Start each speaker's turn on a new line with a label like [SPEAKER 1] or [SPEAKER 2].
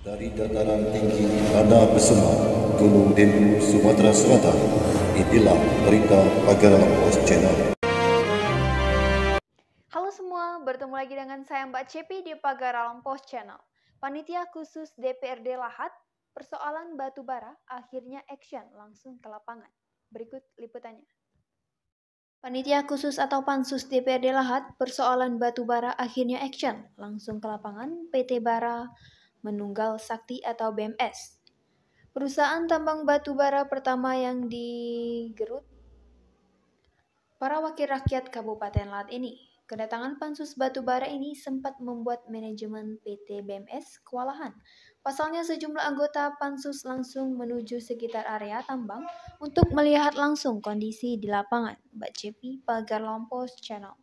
[SPEAKER 1] Dari dataran tinggi Tanah Besema, Gunung Dempu, Sumatera Selatan, inilah berita Pagar Lampos Channel.
[SPEAKER 2] Halo semua, bertemu lagi dengan saya Mbak Cepi di Pagar Lampos Channel. Panitia khusus DPRD Lahat, persoalan batubara akhirnya action langsung ke lapangan. Berikut liputannya. Panitia khusus atau Pansus DPRD Lahat, persoalan batubara akhirnya action langsung ke lapangan. PT Bara Menunggal Sakti atau BMS. Perusahaan tambang batubara pertama yang digerut para wakil rakyat Kabupaten Lahat ini. Kedatangan pansus batubara ini sempat membuat manajemen PT BMS kewalahan. Pasalnya sejumlah anggota pansus langsung menuju sekitar area tambang untuk melihat langsung kondisi di lapangan. Mbak Cepi, Pagar Lampos Channel.